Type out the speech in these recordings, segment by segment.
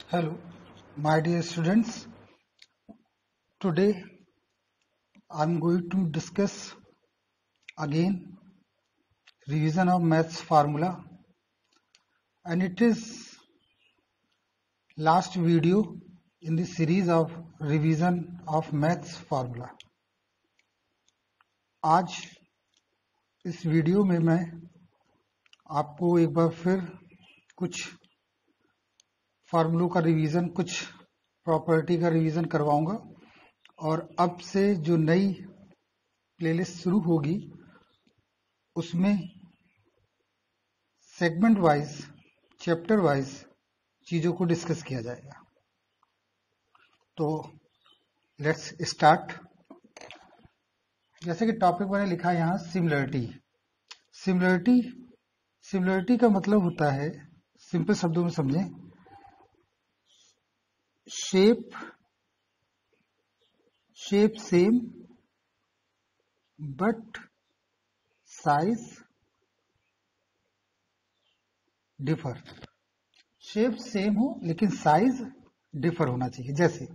Hello, my dear students. Today I'm going to discuss again revision of maths formula, and it is last video in the series of revision of maths formula. आज इस video में मैं आपको एक बार फिर कुछ फार्मूलों का revision, कुछ प्रॉपर्टी का रिवीजन करवाऊंगा और अब से जो नई प्लेलिस्ट शुरू होगी उसमें सेगमेंट वाइज, चैप्टर वाइज चीजों को डिस्कस किया जाएगा। तो लेट्स स्टार्ट। जैसे कि टॉपिक मैंने लिखा यहाँ सिमिलरिटी। सिमिलरिटी का मतलब होता है, सिंपल शब्दों में समझें, shape same but size differ. Shape same हो लेकिन साइज डिफर होना चाहिए।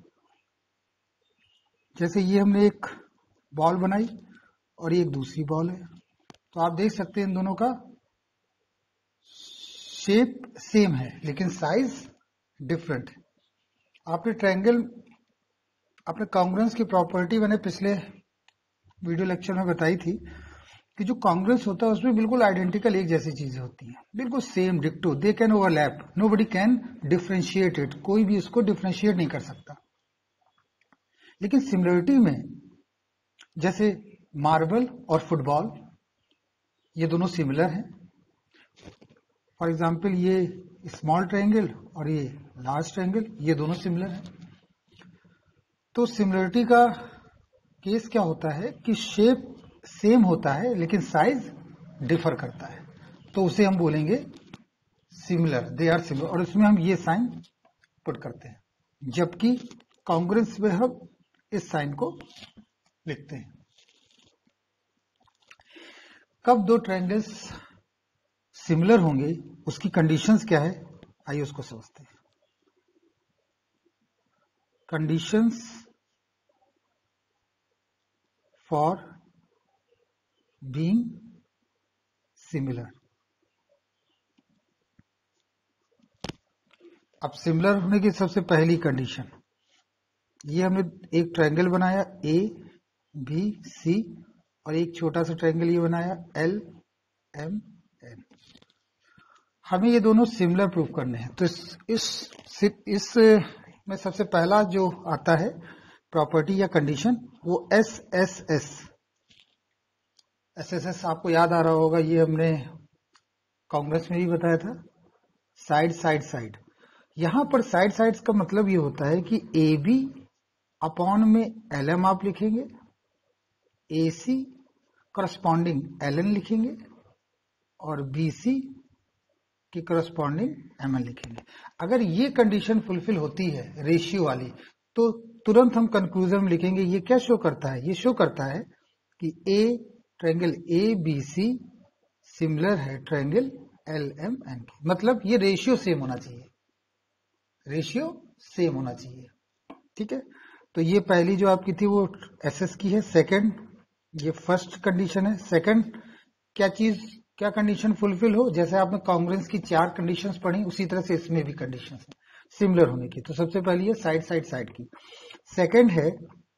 जैसे ये हमने एक बॉल बनाई और ये एक दूसरी बॉल है, तो आप देख सकते हैं इन दोनों का शेप सेम है लेकिन साइज डिफरेंट है। आपने ट्रायंगल, अपने कॉन्ग्रुएंस की प्रॉपर्टी मैंने पिछले वीडियो लेक्चर में बताई थी कि जो कॉन्ग्रुएंस होता है उसमें बिल्कुल आइडेंटिकल एक जैसी चीजें होती हैं, बिल्कुल सेम डिक्टो। They can overlap, nobody can differentiate it, कोई भी उसको डिफरेंशिएट नहीं कर सकता। लेकिन सिमिलरिटी में जैसे मार्बल और फुटबॉल, ये दोनों सिमिलर हैं। फॉर एग्जाम्पल ये स्मॉल ट्रायंगल और ये लार्ज ट्रायंगल, ये दोनों सिमिलर हैं। तो सिमिलरिटी का केस क्या होता है कि शेप सेम होता है लेकिन साइज डिफर करता है, तो उसे हम बोलेंगे सिमिलर, दे आर सिमिलर, और उसमें हम ये साइन पुट करते हैं। जबकि कॉन्ग्रुएंस में हम इस साइन को लिखते हैं। कब दो ट्रायंगल्स सिमिलर होंगे, उसकी कंडीशंस क्या है, आइए उसको समझते हैं। Conditions for being similar. अब सिमिलर होने की सबसे पहली कंडीशन, ये हमने एक ट्रायंगल बनाया ए बी सी और एक छोटा सा ट्रायंगल ये बनाया एल एम एन। हमें ये दोनों सिमिलर प्रूव करने हैं। तो इस में सबसे पहला जो आता है प्रॉपर्टी या कंडीशन, वो एस एस आपको याद आ रहा होगा, ये हमने कांग्रेस में भी बताया था। साइड। यहां पर साइड्स का मतलब ये होता है कि ए बी अपॉन में एल एम आप लिखेंगे, A C corresponding L N लिखेंगे और बी सी की करस्पॉन्डिंग एम एन लिखेंगे। अगर ये कंडीशन फुलफिल होती है रेशियो वाली, तो तुरंत हम कंक्लूजन में लिखेंगे ये क्या शो करता है, ये शो करता है कि triangle A B C similar है ट्रायंगल एल एम एन के। मतलब ये रेशियो सेम होना चाहिए, ठीक है। तो ये पहली जो आपकी थी वो एस की है। सेकंड, ये फर्स्ट कंडीशन है। सेकंड क्या कंडीशन फुलफिल हो, जैसे आपने कॉन्ग्रुएंस की 4 कंडीशंस पढ़ी, उसी तरह से इसमें भी कंडीशंस हैं सिमिलर होने की। तो सबसे पहली है साइड की। सेकंड है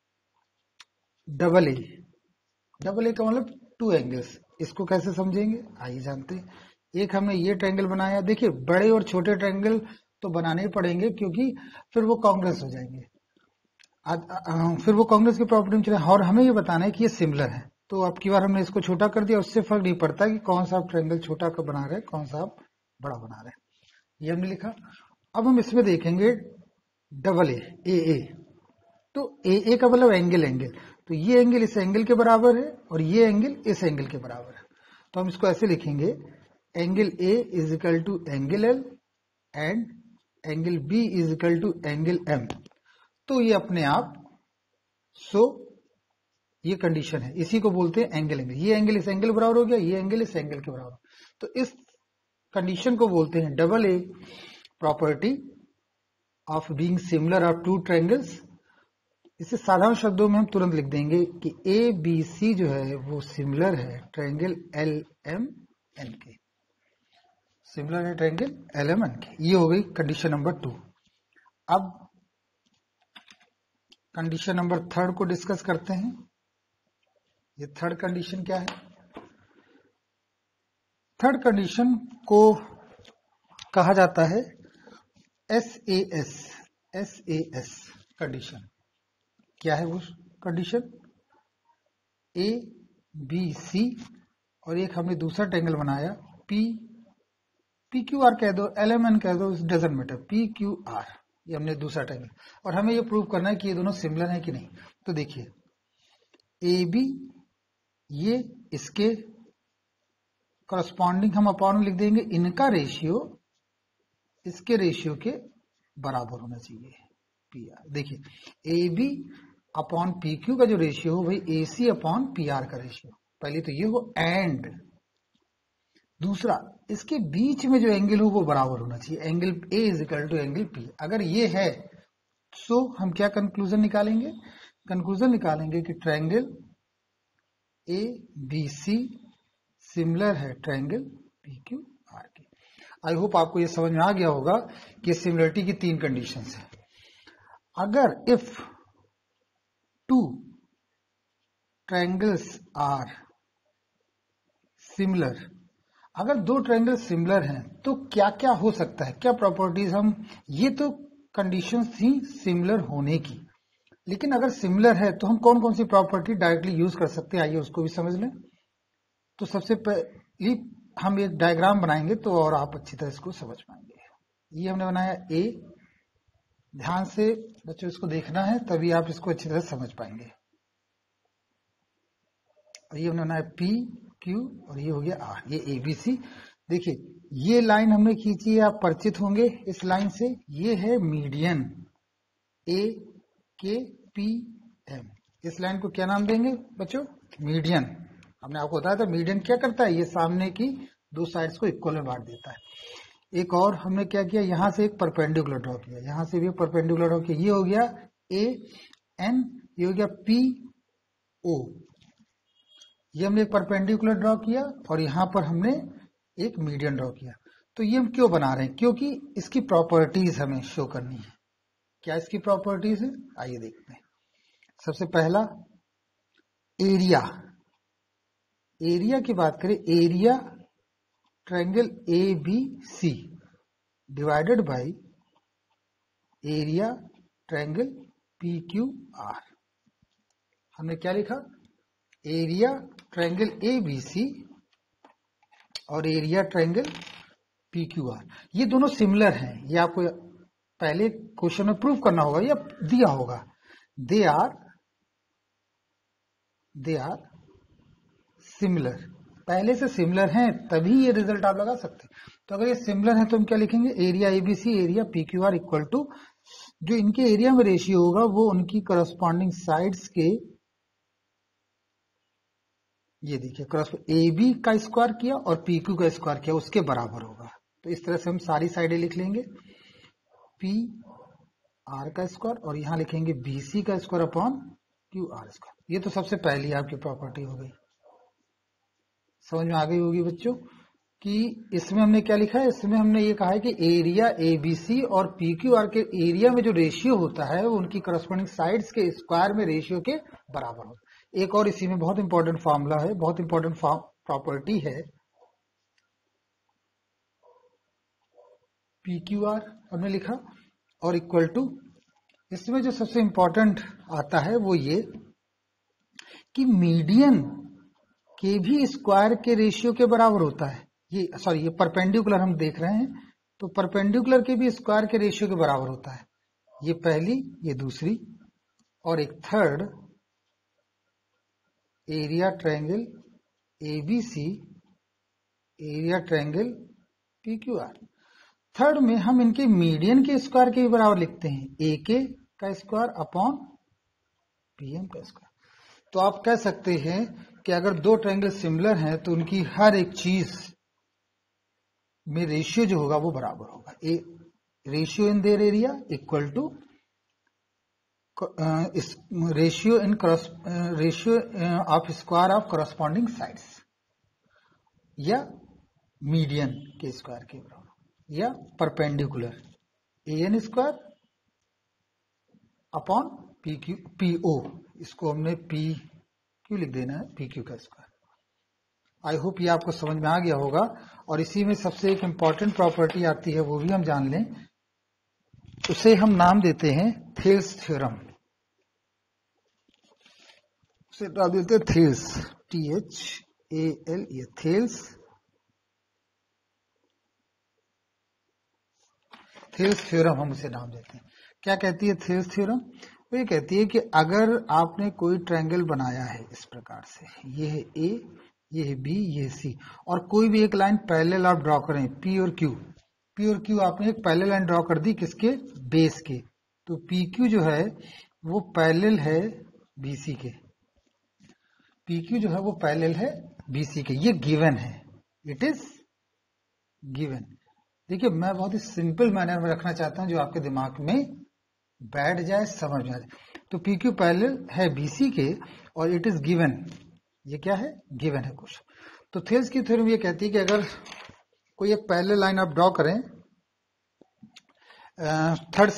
डबल ए का मतलब 2 एंगल्स। इसको कैसे समझेंगे, आइए जानते हैं। एक हमने ये ट्रायंगल बनाया, देखिए बड़े और छोटे ट्रायंगल तो बनाने ही पड़ेंगे क्योंकि फिर वो कांग्रेस हो जाएंगे, फिर वो कांग्रेस की प्रॉपर्टी में चले, और हमें ये बताना है कि ये सिमिलर है। तो अब की बार हमने इसको छोटा कर दिया, उससे फर्क नहीं पड़ता कि कौन सा आप ट्रायंगल छोटा का बना रहे हैं, कौन सा आप बड़ा बना रहे हैं, ये हमने लिखा। अब हम इसमें देखेंगे डबल ए। तो ए का मतलब एंगल, तो ये एंगल इस एंगल के बराबर है और ये एंगल इस एंगल के बराबर है। तो हम इसको ऐसे लिखेंगे, angle A is equal to angle L and angle B is equal to angle M. तो ये अपने आप, ये कंडीशन है, इसी को बोलते हैं एंगल। ये एंगल इस एंगल बराबर हो गया, ये एंगल इस एंगल के बराबर। तो इस कंडीशन को बोलते हैं double A property of being similar of two triangles, इसे साधारण शब्दों में हम तुरंत लिख देंगे कि ए बी सी जो है वो सिमिलर है ट्रायंगल एल एम एन के, सिमिलर है ट्रायंगल एल एम एन के। ये हो गई कंडीशन नंबर 2। अब कंडीशन नंबर 3 को डिस्कस करते हैं। ये थर्ड कंडीशन क्या है? थर्ड कंडीशन को कहा जाता है SAS कंडीशन। क्या है वो कंडीशन? ए बी सी और एक हमने दूसरा ट्रायंगल बनाया पी क्यू आर कह दो, एल एम एन कह दो, doesn't matter, P Q R, ये हमने दूसरा ट्रायंगल, और हमें ये प्रूव करना है कि ये दोनों सिमिलर हैं कि नहीं। तो देखिए ए बी, ये इसके करस्पॉन्डिंग हम अपॉन लिख देंगे, इनका रेशियो इसके रेशियो के बराबर होना चाहिए पी आर। देखिए A B upon P Q का जो रेशियो हो वही A C upon P R का रेशियो, पहले तो ये हो, एंड दूसरा इसके बीच में जो एंगल हो वो बराबर होना चाहिए, angle A is equal to angle P. अगर ये है तो हम क्या कंक्लूजन निकालेंगे? कंक्लूजन निकालेंगे कि triangle A B C similar है ट्रायंगल पी क्यू आर के। आई होप आपको ये समझ में आ गया होगा कि सिमिलरिटी की 3 कंडीशंस है। अगर इफ 2 ट्रायंगल्स आर सिमिलर, अगर 2 ट्रायंगल सिमिलर हैं तो क्या क्या हो सकता है, क्या प्रॉपर्टीज हम, ये तो कंडीशंस थी सिमिलर होने की, लेकिन अगर सिमिलर है तो हम कौन कौन सी प्रॉपर्टी डायरेक्टली यूज कर सकते हैं, आइए उसको भी समझ लें। तो सबसे पहले हम एक डायग्राम बनाएंगे तो और आप अच्छी तरह इसको समझ पाएंगे। ये हमने बनाया ए, ध्यान से बच्चों इसको देखना है तभी आप इसको अच्छी तरह समझ पाएंगे। और ये हमने बनाया पी क्यू और ये हो गया आर, ये ए बी सी। देखिए ये लाइन हमने खींची है, आप परिचित होंगे इस लाइन से, ये है मीडियन ए के पी एम। इस लाइन को क्या नाम देंगे बच्चों? मीडियन। हमने आपको बताया था मीडियन क्या करता है, ये सामने की 2 साइड्स को इक्वल में बांट देता है। एक और हमने क्या किया, यहां से एक परपेंडिकुलर ड्रॉ किया, यहां से भी परपेंडिकुलर ड्रॉ किया, ये हो गया ए एन, ये हो गया पी ओ, ये हमने एक परपेंडिकुलर ड्रॉ किया और यहां पर हमने एक मीडियन ड्रॉ किया। तो ये हम क्यों बना रहे हैं? क्योंकि इसकी प्रॉपर्टीज हमें शो करनी है। क्या इसकी प्रॉपर्टीज है? आइए देखते हैं। सबसे पहला एरिया, एरिया की बात करें, area triangle A B C divided by area triangle P Q R. हमने क्या लिखा? Area triangle A B C और area triangle P Q R, ये दोनों सिमिलर हैं। ये आपको पहले क्वेश्चन में प्रूव करना होगा या दिया होगा। दे आर सिमिलर, पहले से सिमिलर हैं तभी ये रिजल्ट आप लगा सकते हैं। तो अगर ये सिमिलर है तो हम क्या लिखेंगे? Area ABC area P Q R equal to, जो इनके एरिया में रेशियो होगा वो उनकी करस्पॉन्डिंग साइड्स के, ये देखिए ए बी का स्क्वायर किया और पी क्यू का स्क्वायर किया, उसके बराबर होगा। तो इस तरह से हम सारी साइडें लिख लेंगे, पी आर का स्क्वायर और यहां लिखेंगे बी सी का square upon Q R square. ये तो सबसे पहली आपकी प्रॉपर्टी हो गई, समझ में आ गई होगी बच्चों कि इसमें हमने क्या लिखा है। इसमें हमने ये कहा है कि एरिया ए बी सी और पी क्यू आर के एरिया में जो रेशियो होता है वो उनकी करस्पॉन्डिंग साइड्स के स्क्वायर में रेशियो के बराबर होता है। एक और इसी में बहुत इंपॉर्टेंट फॉर्मूला है, बहुत इंपॉर्टेंट प्रॉपर्टी है, पी क्यू आर हमने लिखा और इक्वल टू, इसमें जो सबसे इंपॉर्टेंट आता है वो ये कि मीडियन के भी स्क्वायर के रेशियो के बराबर होता है। ये सॉरी, ये परपेंडिकुलर हम देख रहे हैं तो परपेंडिकुलर के भी स्क्वायर के रेशियो के बराबर होता है। ये पहली, ये दूसरी, और एक third, area triangle ABC area triangle PQR. Third में हम इनके मीडियन के स्क्वायर के भी बराबर लिखते हैं, ए के का स्क्वायर अपॉन पीएम का स्क्वायर। तो आप कह सकते हैं कि अगर दो ट्रायंगल सिमिलर हैं तो उनकी हर एक चीज में रेशियो जो होगा वो बराबर होगा। Ratio in their area equal to ratio in ratio of square of corresponding sides, या मीडियन के स्क्वायर के बराबर, या perpendicular an square upon P Q P O, इसको हमने पी क्यू लिख देना है, पी क्यू का स्क्वायर। आई होप ये आपको समझ में आ गया होगा। और इसी में सबसे एक इम्पॉर्टेंट प्रॉपर्टी आती है, वो भी हम जान लें। उसे हम नाम देते हैं थेल्स थ्योरम। उसे डाल देते हैं थेल्स, THALE, थेल्स थ्योरम हम उसे नाम देते हैं। क्या कहती है थेल्स थ्योरम? वो ये कहती है कि अगर आपने कोई ट्रायंगल बनाया है इस प्रकार से, ये है A, ये है B, ये है C, और कोई भी एक लाइन पैरेलल आप ड्रॉ करें, P और Q आपने एक पैरेलल लाइन ड्रॉ कर दी, किसके? बेस के। तो PQ जो है वो पैरेलल है BC के, PQ जो है वो पैरेलल है BC के। ये गिवन है, इट इज गिवन। देखिए, मैं बहुत ही सिंपल मैनर में रखना चाहता हूं जो आपके दिमाग में बैठ जाए, समझ में आ जाए। तो PQ पैरेलल है BC के और इट इज गिवन। ये क्या है? गिवन है कुछ। तो थेल्स की थ्योरम ये कहती है कि अगर कोई एक पैरेलल लाइन आप ड्रॉ करें थर्ड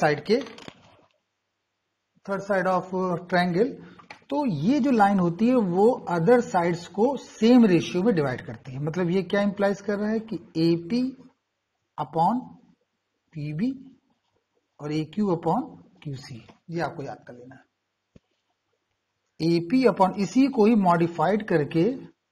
साइड ऑफ ट्रायंगल, तो ये जो लाइन होती है वो अदर साइड्स को सेम रेशियो में डिवाइड करती है। मतलब ये क्या इंप्लाइज कर रहा है कि AP अपॉन PB और AQ अपॉन QC, ये आपको याद कर लेना है। AP अपॉन, इसी को ही मॉडिफाइड करके,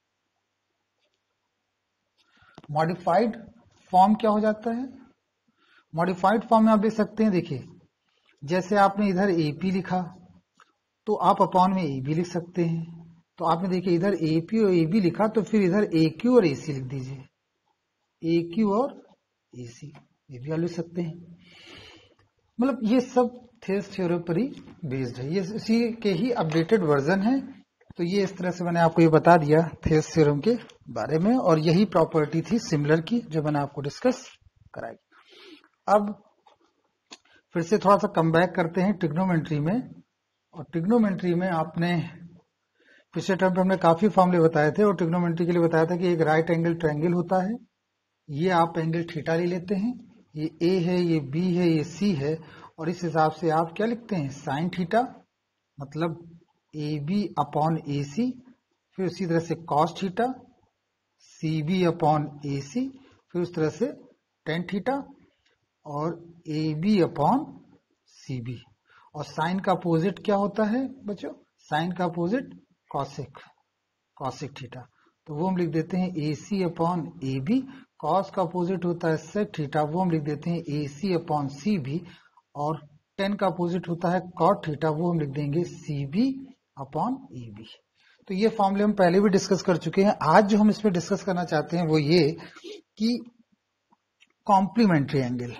मॉडिफाइड फॉर्म क्या हो जाता है? मॉडिफाइड फॉर्म में आप देख सकते हैं। देखिए, जैसे आपने इधर AP लिखा तो आप अपॉन में AB लिख सकते हैं। तो आपने देखिए इधर AP और AB लिखा, तो फिर इधर AQ और AC लिख दीजिए, AQ और AC, ये भी आप लिख सकते हैं। मतलब ये सब थेल्स थ्योरम पर ही बेस्ड है, ये इसी के ही अपडेटेड वर्जन है। तो ये इस तरह से मैंने आपको ये बता दिया थेल्स थ्योरम के बारे में, और यही प्रॉपर्टी थी सिमिलर की जो मैंने आपको डिस्कस कराई। अब फिर से थोड़ा सा कम बैक करते हैं ट्रिग्नोमेट्री में। और ट्रिग्नोमेट्री में आपने पिछले टर्म पे हमने काफी फॉर्मूले बताए थे, और ट्रिग्नोमेट्री के लिए बताया था कि एक राइट एंगल ट्रायंगल होता है, ये आप एंगल थीटा ले लेते हैं, ये A है, ये B है, ये C है, और इस हिसाब से आप क्या लिखते हैं? साइन थीटा, मतलब AB अपॉन AC, फिर उसी तरह से cos theta, CB upon AC, फिर उस तरह से टेन थीटा, और AB अपॉन CB। और साइन का अपोजिट क्या होता है बच्चों? साइन का अपोजिट कॉसिक थीटा। तो वो हम लिख देते हैं AC अपॉन AB। कॉस का अपोजिट होता है सेक थीटा, वो हम लिख देते हैं AC अपॉन CB। और टेन का अपोजिट होता है कॉट थीटा, वो हम लिख देंगे CB अपॉन AB। तो ये फॉर्मूले हम पहले भी डिस्कस कर चुके हैं। आज जो हम इसमें डिस्कस करना चाहते हैं वो ये कि कॉम्प्लीमेंट्री एंगल,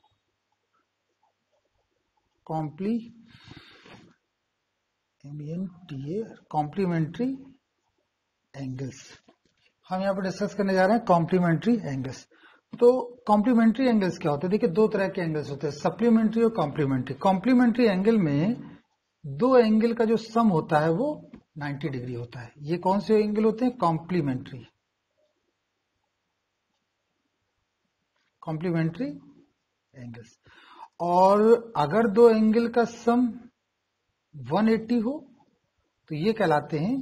कॉम्प्लीमेंट्री एंगल्स, हम यहाँ पर डिस्कस करने जा रहे हैं कॉम्प्लीमेंट्री एंगल्स। तो कॉम्प्लीमेंट्री एंगल्स क्या होते हैं? देखिए, दो तरह के एंगल्स होते हैं, सप्लीमेंट्री और कॉम्प्लीमेंट्री। कॉम्प्लीमेंट्री एंगल में दो एंगल का जो सम होता है वो 90 डिग्री होता है। ये कौन से एंगल होते हैं? Complementary angles. और अगर दो एंगल का सम 180 हो तो ये कहलाते हैं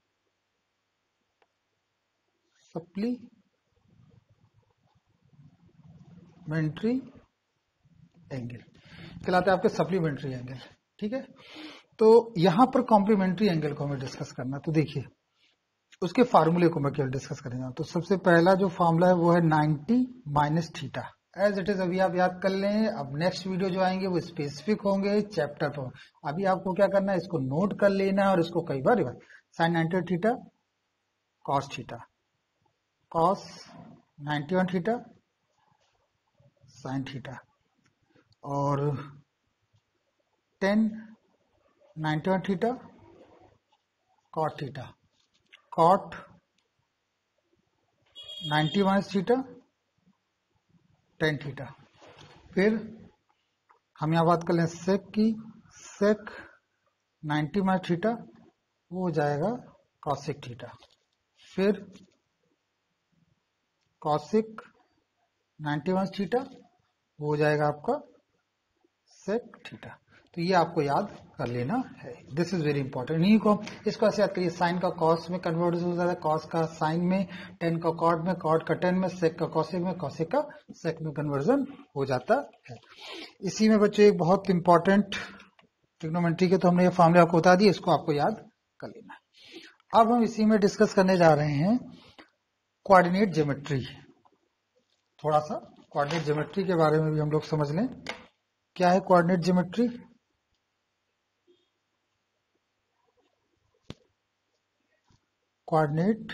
सप्लीमेंट्री एंगल, कहलाते हैं आपके सप्लीमेंट्री एंगल। ठीक है, तो यहां पर कॉम्प्लीमेंट्री एंगल को हमें डिस्कस करना। तो देखिए, उसके फार्मूले को मैं केवल डिस्कस करेंगे। तो सबसे पहला जो फार्मूला है वो है 90 minus theta, as it is. अभी आप याद कर लें, अब नेक्स्ट वीडियो जो आएंगे वो स्पेसिफिक होंगे चैप्टर पर। अभी आपको क्या करना है? इसको नोट कर लेना है और इसको कई बार revise. Sine 90 theta, cos theta, cos 91 theta, sine theta, और 10 91 theta, cot theta, cot 90 minus theta, tan theta, फिर हम यहाँ बात कर लें सेक की, सेक 90 माइनस थीटा वो हो जाएगा कॉसिक थीटा, फिर कॉसिक 90 माइनस थीटा वो हो जाएगा आपका सेक थीटा। तो ये आपको याद कर लेना है, दिस इज वेरी इंपॉर्टेंट। नहीं को इसको ऐसे याद करिए, साइन का कॉस में कन्वर्ट हो जाता है, कॉस का साइन में, टेन का कॉट में, कॉट का टेन में, सेक का कॉसिक में, कॉसिक का सेक में कन्वर्जन हो जाता है। इसी में बच्चों एक बहुत इंपॉर्टेंट ट्रिग्नोमेट्री के तो हमने ये फॉर्मूले आपको बता दिए, इसको आपको याद कर लेना है। अब हम इसी में डिस्कस करने जा रहे हैं कोऑर्डिनेट ज्योमेट्री। थोड़ा सा कोऑर्डिनेट ज्योमेट्री के बारे में भी हम लोग समझ लें। क्या है कोऑर्डिनेट ज्योमेट्री? कोऑर्डिनेट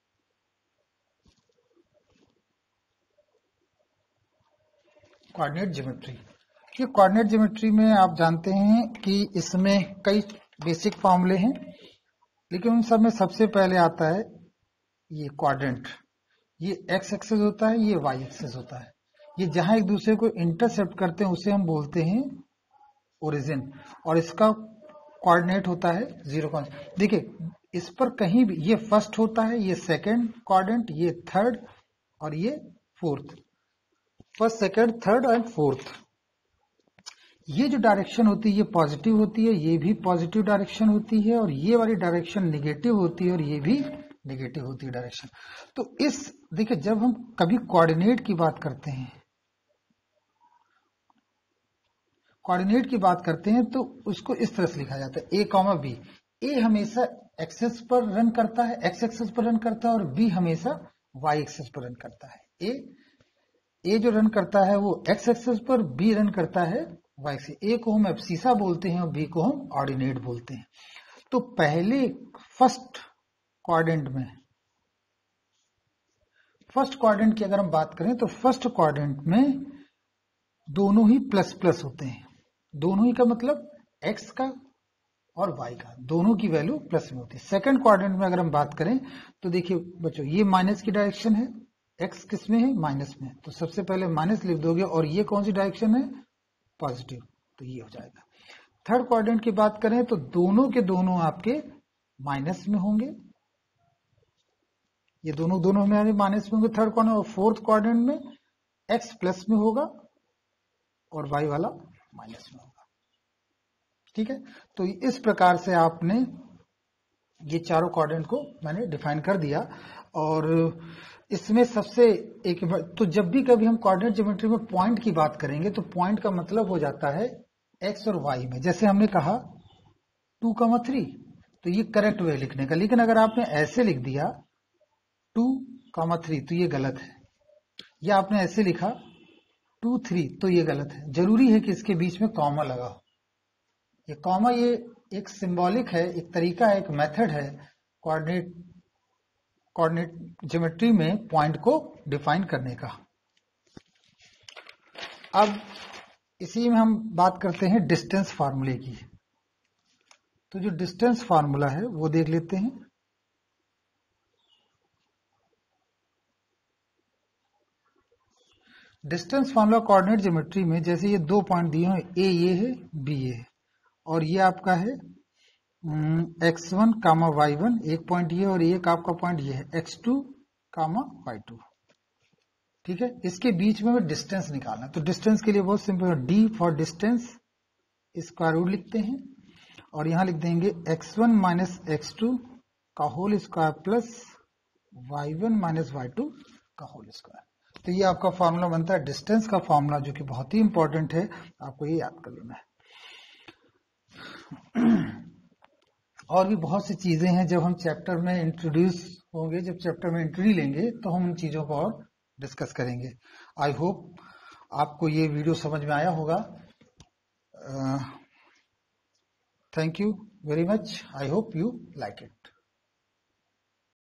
ज्योमेट्री, ये कोऑर्डिनेट ज्योमेट्री में आप जानते हैं कि इसमें कई बेसिक फॉर्मूले हैं, लेकिन उन सब में सबसे पहले आता है ये क्वाड्रेंट। ये एक्स एक्सिस होता है, ये वाई एक्सिस होता है। ये जहां एक दूसरे को इंटरसेप्ट करते हैं उसे हम बोलते हैं ओरिजिन, और इसका कोऑर्डिनेट होता है 0। देखिए इस पर कहीं भी ये फर्स्ट होता है, ये सेकंड क्वाड्रेंट, ये थर्ड और ये fourth. First, second, third and fourth. ये जो डायरेक्शन होती है ये पॉजिटिव होती है, ये भी पॉजिटिव डायरेक्शन होती है, और ये वाली डायरेक्शन नेगेटिव होती है, और ये भी नेगेटिव होती है डायरेक्शन। तो इस देखिए जब हम कभी कोऑर्डिनेट की बात करते हैं, कोऑर्डिनेट की बात करते हैं तो उसको इस तरह से लिखा जाता है ए कॉमा बी। ए हमेशा एक्सेस पर रन करता है, एक्स एक्सेस पर रन करता है, और बी हमेशा वाई एक्सेस पर रन करता है। ए जो रन करता है वो एक्स एक्सेस पर, बी रन करता है वाई से। ए को हम एब्सिसा बोलते हैं और बी को हम ऑर्डिनेट बोलते हैं। तो पहले फर्स्ट क्वाड्रेंट की अगर हम बात करें तो फर्स्ट क्वाड्रेंट में दोनों ही प्लस प्लस होते हैं। दोनों ही का मतलब एक्स का और वाई का, दोनों की वैल्यू प्लस में होती है। सेकंड क्वाड्रेंट में अगर हम बात करें तो देखिए बच्चों ये माइनस की डायरेक्शन है, एक्स किस में है? माइनस में, तो सबसे पहले माइनस लिख दोगे, और ये कौन सी डायरेक्शन है? पॉजिटिव, तो ये हो जाएगा। थर्ड क्वाड्रेंट की बात करें तो दोनों के दोनों आपके माइनस में होंगे, ये दोनों में माइनस में होंगे थर्ड क्वाड्रेंट। और फोर्थ क्वाड्रेंट में एक्स प्लस में होगा और वाई वाला माइनस में होगा। ठीक है, तो इस प्रकार से आपने ये चारों क्वाड्रेंट को मैंने डिफाइन कर दिया। और इसमें सबसे एक, तो जब भी कभी हम कोऑर्डिनेट ज्योमेट्री में पॉइंट की बात करेंगे तो पॉइंट का मतलब हो जाता है एक्स और वाई में। जैसे हमने कहा 2,3, तो ये करेक्ट वे लिखने का। लेकिन अगर आपने ऐसे लिख दिया 2,3 तो ये गलत है, या आपने ऐसे लिखा 2,3 तो ये गलत है। जरूरी है कि इसके बीच में कॉमा लगा हो। ये कॉमा ये एक सिंबॉलिक है, एक तरीका है, एक मेथड है कोऑर्डिनेट ज्योमेट्री में पॉइंट को डिफाइन करने का। अब इसी में हम बात करते हैं डिस्टेंस फार्मूले की। तो जो डिस्टेंस फार्मूला है वो देख लेते हैं। डिस्टेंस फार्मूला कोऑर्डिनेट ज्योमेट्री में जैसे ये दो पॉइंट दिए हैं, ए ये है, बी ये है, और ये आपका है x1 कामा y1, एक पॉइंट ये, और एक आपका पॉइंट ये है x2 कामा y2। ठीक है, इसके बीच में डिस्टेंस निकालना। तो डिस्टेंस के लिए बहुत सिंपल है, d for distance square root लिखते हैं, और यहां लिख देंगे x1 माइनस x2 का whole square plus y1 minus y2 का होल स्क्वायर। तो ये आपका फॉर्मूला बनता है डिस्टेंस का फॉर्मूला, जो कि बहुत ही इंपॉर्टेंट है, आपको ये याद कर लेना है। और भी बहुत सी चीजें हैं जब हम चैप्टर में इंट्रोड्यूस होंगे, जब चैप्टर में एंट्री लेंगे तो हम उन चीजों को और डिस्कस करेंगे। आई होप आपको ये वीडियो समझ में आया होगा। Thank you very much, I hope you like it.